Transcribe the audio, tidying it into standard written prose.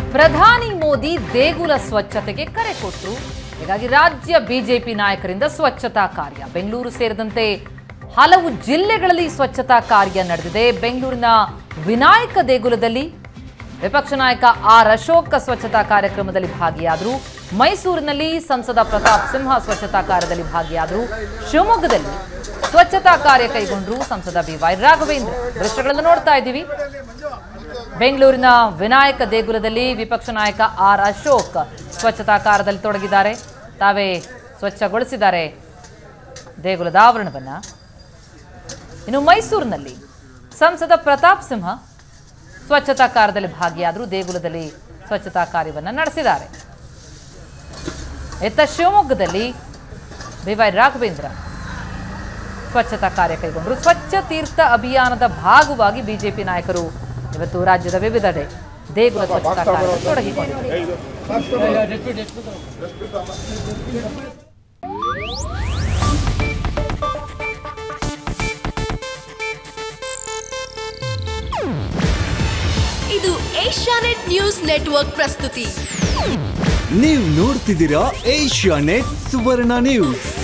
ಪ್ರಧಾನಿ ಮೋದಿ ದೇಗುಲ ಸ್ವಚ್ಛತೆಗೆ ಕರೆ ಕೊಟ್ಟರು. ಹೀಗಾಗಿ ರಾಜ್ಯ ಬಿಜೆಪಿ ನಾಯಕರಿಂದ ಸ್ವಚ್ಛತಾ ಕಾರ್ಯ ಬೆಂಗಳೂರು ಸೇರಿದಂತೆ ಹಲವು ಜಿಲ್ಲೆಗಳಲ್ಲಿ ಸ್ವಚ್ಛತಾ ಕಾರ್ಯ ನಡೆದಿದೆ. ಬೆಂಗಳೂರಿನ ವಿನಾಯಕ ದೇಗುಲದಲ್ಲಿ ವಿಪಕ್ಷ ನಾಯಕ ಆರ್ ಅಶೋಕ್ ಸ್ವಚ್ಛತಾ ಕಾರ್ಯಕ್ರಮದಲ್ಲಿ ಭಾಗಿಯಾದರು. ಮೈಸೂರಿನಲ್ಲಿ ಸಂಸದ ಪ್ರತಾಪ್ ಸಿಂಹ ಸ್ವಚ್ಛತಾ ಕಾರ್ಯದಲ್ಲಿ ಭಾಗಿಯಾದರು. ಶಿವಮೊಗ್ಗದಲ್ಲಿ ಸ್ವಚ್ಛತಾ ಕಾರ್ಯ ಕೈಗೊಂಡರು ಸಂಸದ ಬಿವೈ ರಾಘವೇಂದ್ರ. ದೃಶ್ಯಗಳನ್ನು ನೋಡ್ತಾ ಇದ್ದೀವಿ. ಬೆಂಗಳೂರಿನ ವಿನಾಯಕ ದೇಗುಲದಲ್ಲಿ ವಿಪಕ್ಷ ನಾಯಕ ಆರ್ ಅಶೋಕ್ ಸ್ವಚ್ಛತಾ ಕಾರ್ಯದಲ್ಲಿ ತೊಡಗಿದ್ದಾರೆ. ತಾವೇ ಸ್ವಚ್ಛಗೊಳಿಸಿದ್ದಾರೆ ದೇಗುಲದ ಆವರಣವನ್ನ. ಇನ್ನು ಮೈಸೂರಿನಲ್ಲಿ ಸಂಸದ ಪ್ರತಾಪ್ ಸಿಂಹ ಸ್ವಚ್ಛತಾ ಕಾರ್ಯದಲ್ಲಿ ಭಾಗಿಯಾದರು. ದೇಗುಲದಲ್ಲಿ ಸ್ವಚ್ಛತಾ ಕಾರ್ಯವನ್ನು ನಡೆಸಿದ್ದಾರೆ. ಇತ್ತ ಶಿವಮೊಗ್ಗದಲ್ಲಿ ಬಿವೈ ರಾಘವೇಂದ್ರ ಸ್ವಚ್ಛತಾ ಕಾರ್ಯ ಕೈಗೊಂಡರು. ಸ್ವಚ್ಛ ತೀರ್ಥ ಅಭಿಯಾನದ ಭಾಗವಾಗಿ ಬಿಜೆಪಿ ನಾಯಕರು ಇವತ್ತು ರಾಜ್ಯದ ವಿವಿಧೆಡೆ ದೇಗುಲ ಸ್ವಚ್ಛತಾ ಕಾರ್ಯದಲ್ಲಿ ತೊಡಗಿಕೊಂಡಿದ್ದಾರೆ. ಇದು ಏಷ್ಯಾನೆಟ್ ನ್ಯೂಸ್ ನೆಟ್ವರ್ಕ್ ಪ್ರಸ್ತುತಿ. ನೀವು ನೋಡ್ತಿದ್ದೀರಾ ಏಷ್ಯಾನೆಟ್ ಸುವರ್ಣ ನ್ಯೂಸ್.